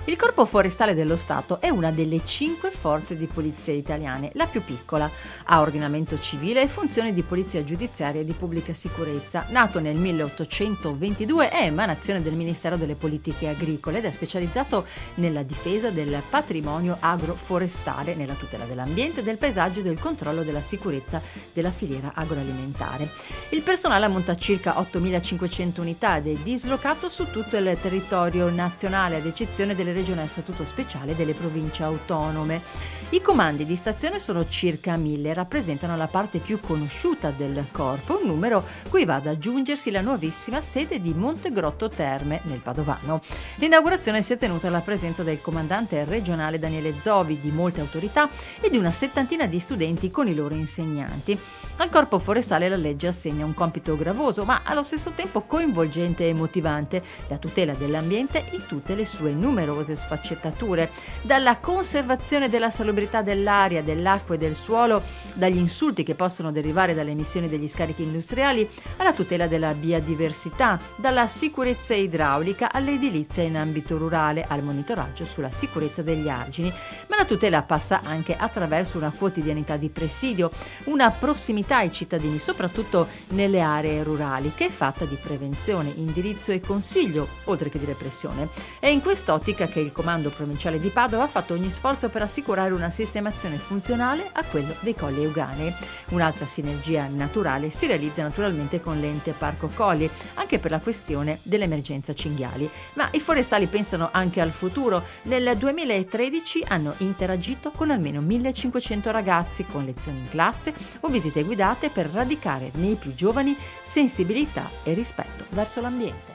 Il Corpo Forestale dello Stato è una delle 5 forze di polizia italiane, la più piccola. Ha ordinamento civile e funzioni di polizia giudiziaria e di pubblica sicurezza. Nato nel 1822, è emanazione del Ministero delle Politiche Agricole ed è specializzato nella difesa del patrimonio agroforestale, nella tutela dell'ambiente, del paesaggio e del controllo della sicurezza della filiera agroalimentare. Il personale ammonta a circa 8.500 unità ed è dislocato su tutto il territorio nazionale, ad eccezione delle regioni a statuto speciale e delle province autonome. I comandi di stazione sono circa 1.000 e rappresentano la parte più conosciuta del corpo, un numero cui va ad aggiungersi la nuovissima sede di Montegrotto Terme nel Padovano. L'inaugurazione si è tenuta alla presenza del comandante regionale Daniele Zovi, di molte autorità e di una settantina di studenti con i loro insegnanti. Al Corpo Forestale la legge assegna un compito gravoso, ma allo stesso tempo coinvolgente e motivante: la tutela dell'ambiente in tutte le sue numerose sfaccettature, dalla conservazione della salubrità dell'aria, dell'acqua e del suolo, dagli insulti che possono derivare dalle emissioni degli scarichi industriali, alla tutela della biodiversità, dalla sicurezza idraulica all'edilizia in ambito rurale, al monitoraggio sulla sicurezza degli argini. Ma la tutela passa anche attraverso una quotidianità di presidio, una prossimità ai cittadini, soprattutto nelle aree rurali, che è fatta di prevenzione, indirizzo e consiglio, oltre che di repressione. È in quest'ottica che il Comando Provinciale di Padova ha fatto ogni sforzo per assicurare una sistemazione funzionale a quello dei Colli Euganei. Un'altra sinergia naturale si realizza naturalmente con l'ente Parco Colli, anche per la questione dell'emergenza cinghiali. Ma i forestali pensano anche al futuro. Nel 2013 hanno interagito con almeno 1.500 ragazzi, con lezioni in classe o visite guidate per radicare nei più giovani sensibilità e rispetto verso l'ambiente.